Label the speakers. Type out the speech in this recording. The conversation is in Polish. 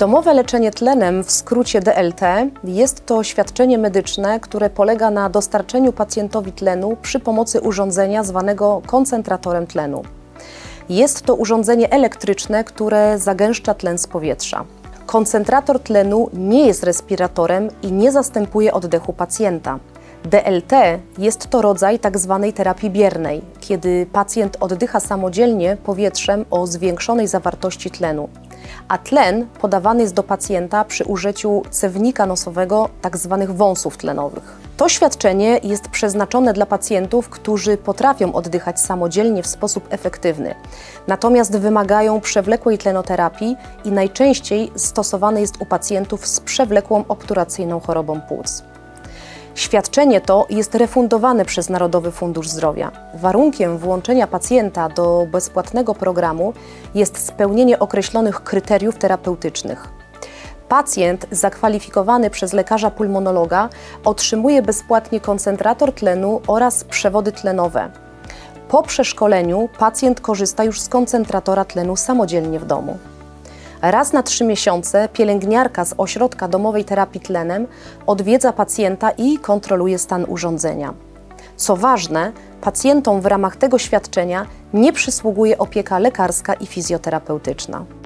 Speaker 1: Domowe leczenie tlenem, w skrócie DLT, jest to świadczenie medyczne, które polega na dostarczeniu pacjentowi tlenu przy pomocy urządzenia zwanego koncentratorem tlenu. Jest to urządzenie elektryczne, które zagęszcza tlen z powietrza. Koncentrator tlenu nie jest respiratorem i nie zastępuje oddechu pacjenta. DLT jest to rodzaj tzw. terapii biernej, kiedy pacjent oddycha samodzielnie powietrzem o zwiększonej zawartości tlenu, a tlen podawany jest do pacjenta przy użyciu cewnika nosowego tzw. wąsów tlenowych. To świadczenie jest przeznaczone dla pacjentów, którzy potrafią oddychać samodzielnie w sposób efektywny, natomiast wymagają przewlekłej tlenoterapii i najczęściej stosowane jest u pacjentów z przewlekłą obturacyjną chorobą płuc. Świadczenie to jest refundowane przez Narodowy Fundusz Zdrowia. Warunkiem włączenia pacjenta do bezpłatnego programu jest spełnienie określonych kryteriów terapeutycznych. Pacjent zakwalifikowany przez lekarza pulmonologa otrzymuje bezpłatnie koncentrator tlenu oraz przewody tlenowe. Po przeszkoleniu pacjent korzysta już z koncentratora tlenu samodzielnie w domu. Raz na 3 miesiące pielęgniarka z ośrodka domowej terapii tlenem odwiedza pacjenta i kontroluje stan urządzenia. Co ważne, pacjentom w ramach tego świadczenia nie przysługuje opieka lekarska i fizjoterapeutyczna.